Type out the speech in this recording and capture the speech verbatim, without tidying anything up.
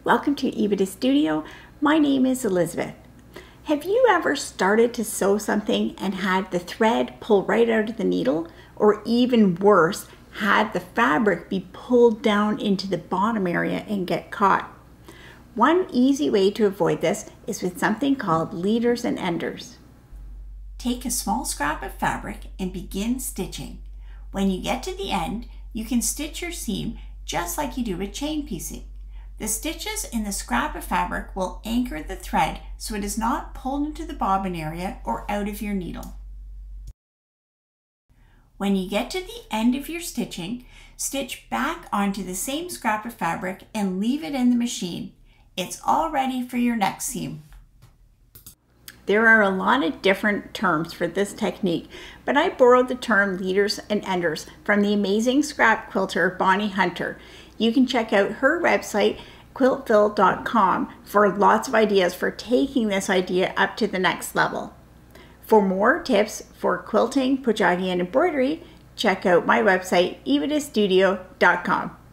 Welcome to Ebida Studio. My name is Elizabeth. Have you ever started to sew something and had the thread pull right out of the needle, or even worse, had the fabric be pulled down into the bottom area and get caught? One easy way to avoid this is with something called leaders and enders. Take a small scrap of fabric and begin stitching. When you get to the end, you can stitch your seam just like you do with chain piecing. The stitches in the scrap of fabric will anchor the thread so it is not pulled into the bobbin area or out of your needle. When you get to the end of your stitching, stitch back onto the same scrap of fabric and leave it in the machine. It's all ready for your next seam. There are a lot of different terms for this technique, but I borrowed the term leaders and enders from the amazing scrap quilter Bonnie Hunter. You can check out her website, quiltville dot com, for lots of ideas for taking this idea up to the next level. For more tips for quilting, pujagi, and embroidery, check out my website, ebida studio dot com.